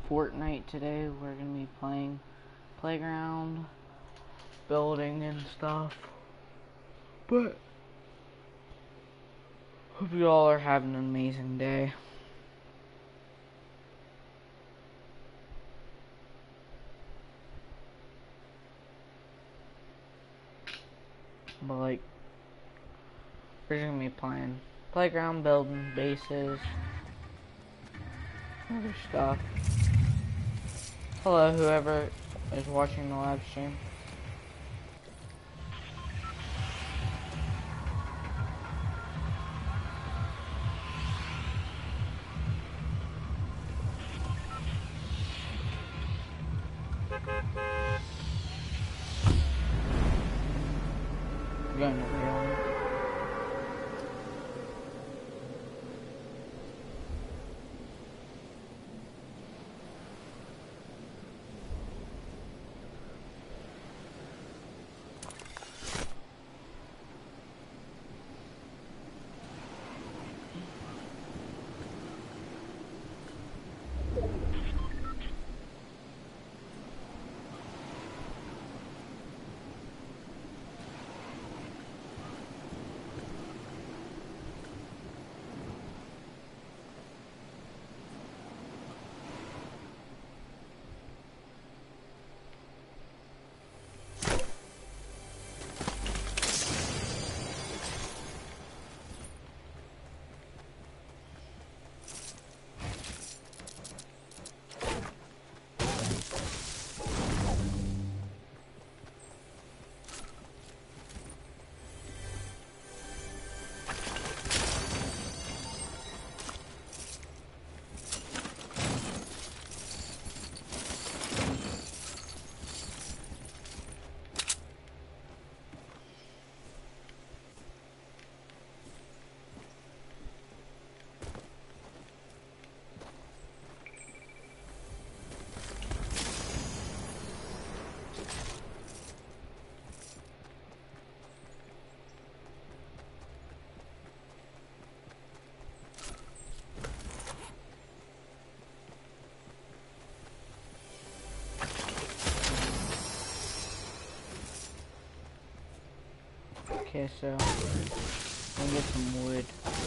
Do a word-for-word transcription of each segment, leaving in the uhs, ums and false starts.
Fortnite today. We're gonna be playing playground, building and stuff. But hope you all are having an amazing day. But like, we're just gonna be playing playground, building, bases, other stuff. Hello, whoever is watching the live stream. Going to real. Okay, so I'll get some wood.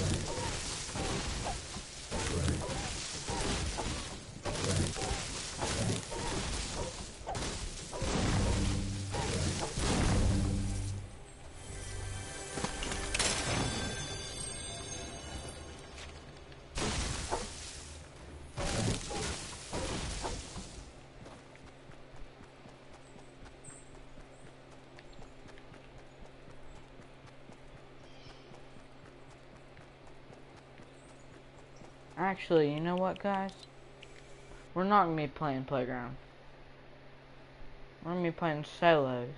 Actually, you know what, guys? We're not gonna be playing playground. We're gonna be playing solos.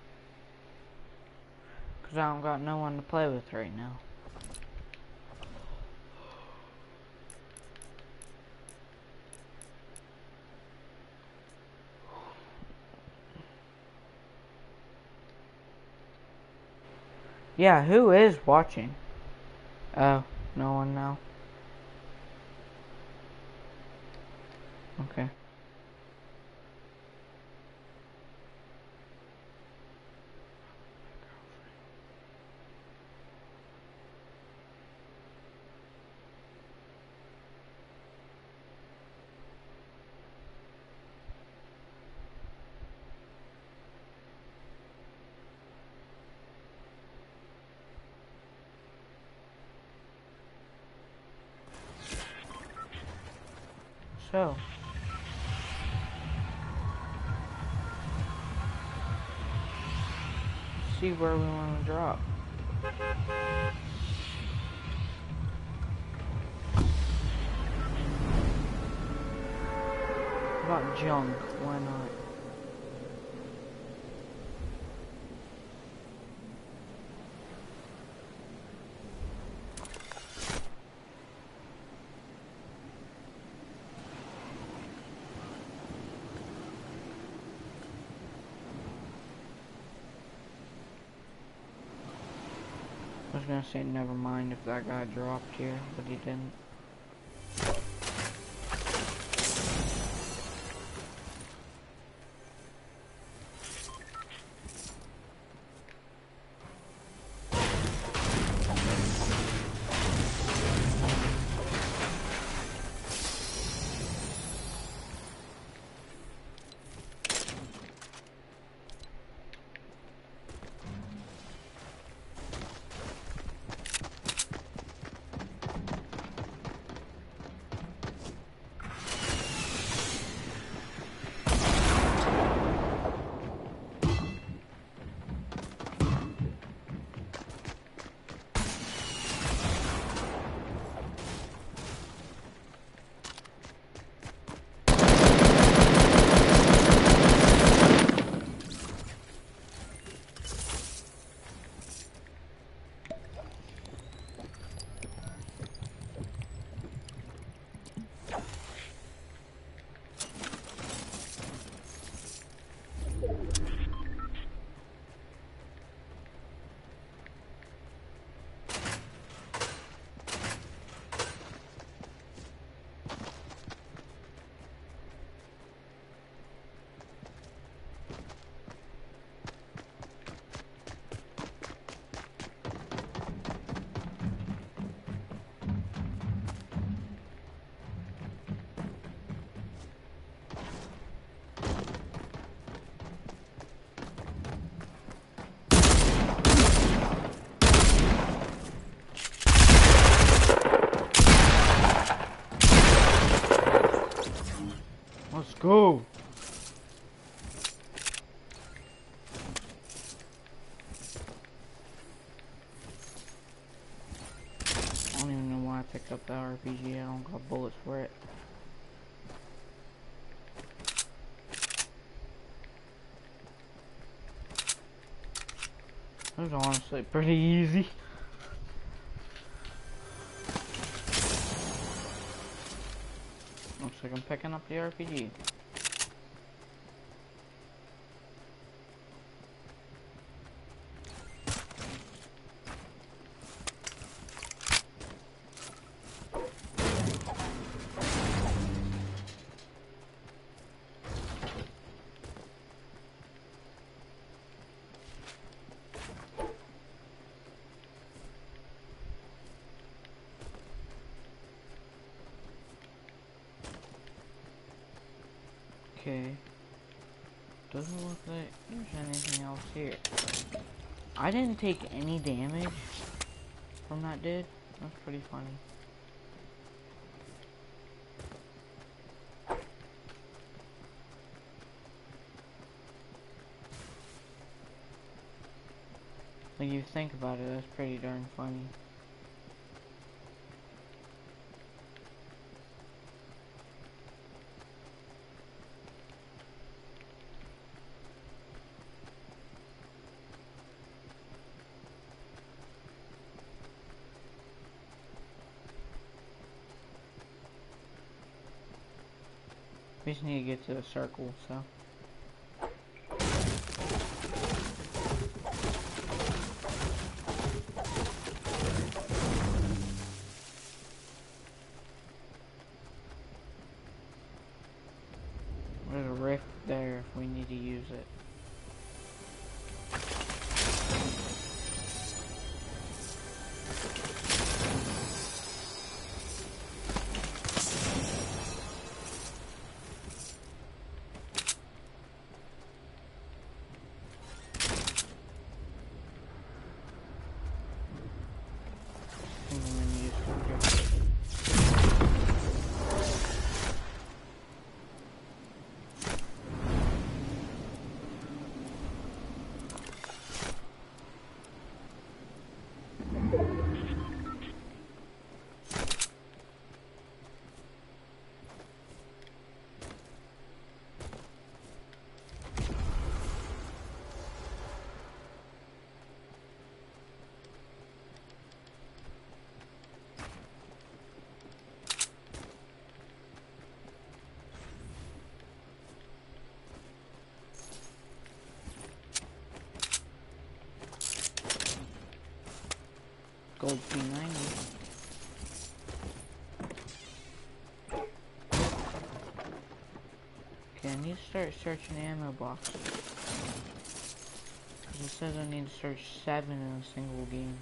Cause I don't got no one to play with right now. Yeah, who is watching? Oh, no one now. Okay. So, see where we want to drop. How about junk? Why not? I was gonna say never mind if that guy dropped here, but he didn't. Let's go. I don't even know why I picked up the R P G. I don't got bullets for it. It was honestly pretty easy. Looks like I'm picking up the R P G. Okay. Doesn't look like there's anything else here. I didn't take any damage from that dude. That's pretty funny. Like, you think about it, that's pretty darn funny. We just need to get to the circle, so. There's a rift there if we need to use it. Gold P ninety. Okay, I need to start searching the ammo box. Because it says I need to search seven in a single game.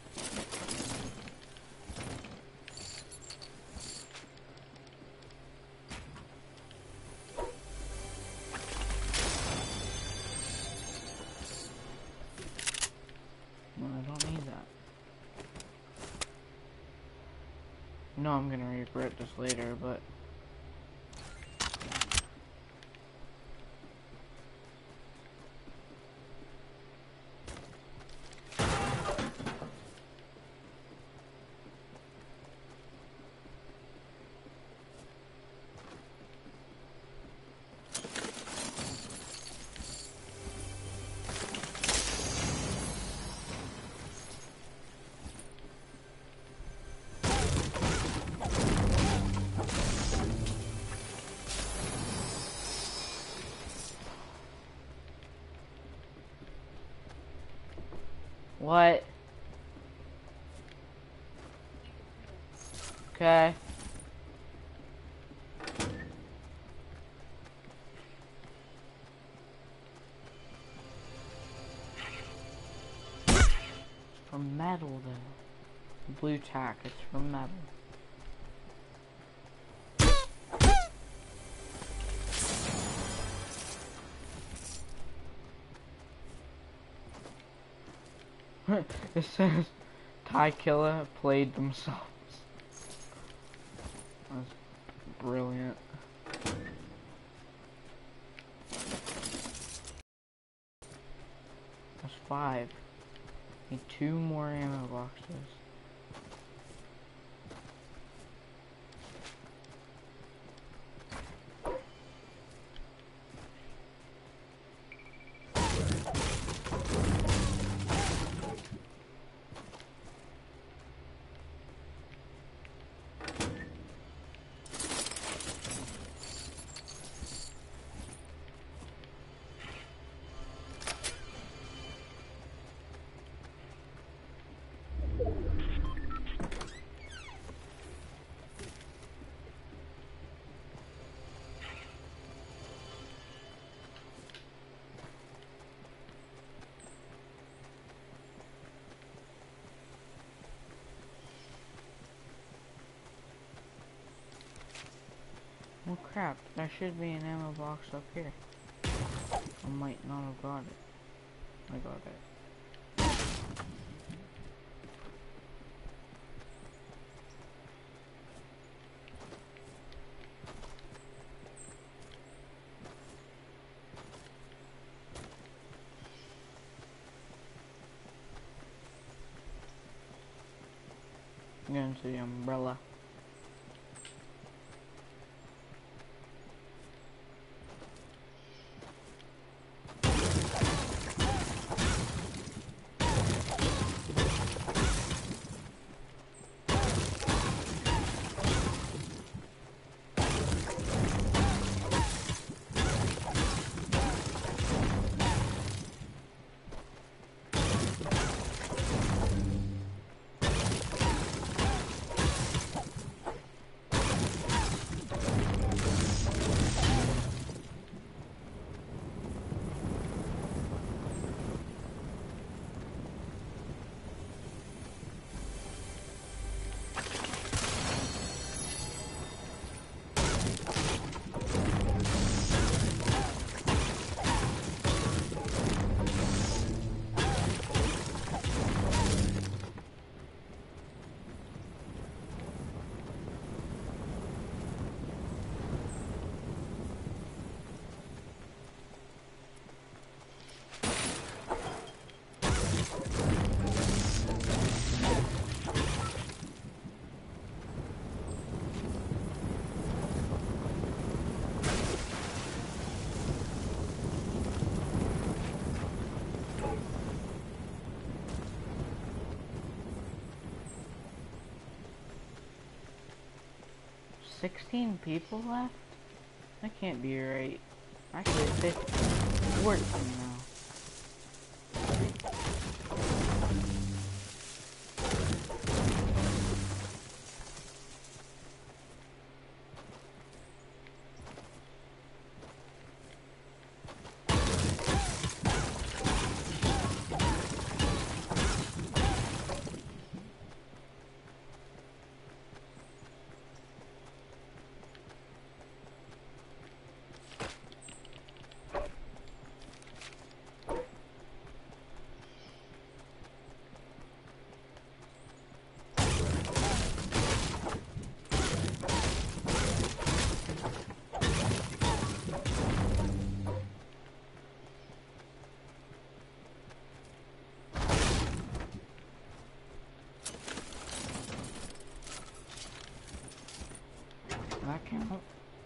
Well, I don't need that. No, I'm gonna regret this later, but what? Okay. It's from metal though. Blue tack, it's from metal. It says Ty Killer played themselves. That's brilliant. five. Need two more ammo boxes. Well, crap, there should be an ammo box up here. I might not have got it. I got it. I'm going to the umbrella. sixteen people left? That can't be right. Actually, fifteen. fourteen now. That count?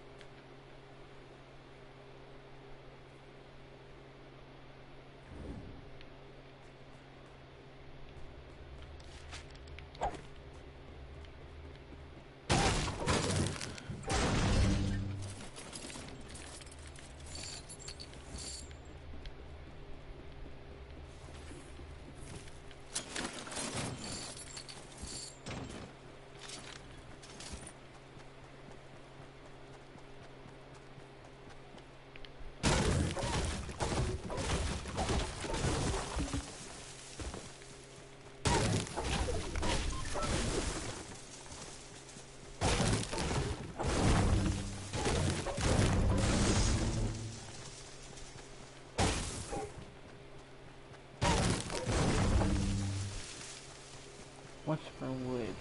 What's for wood?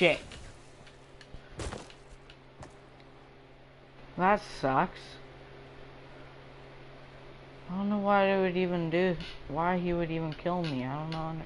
shit. That sucks. I don't know why they would even do, why he would even kill me. I don't know.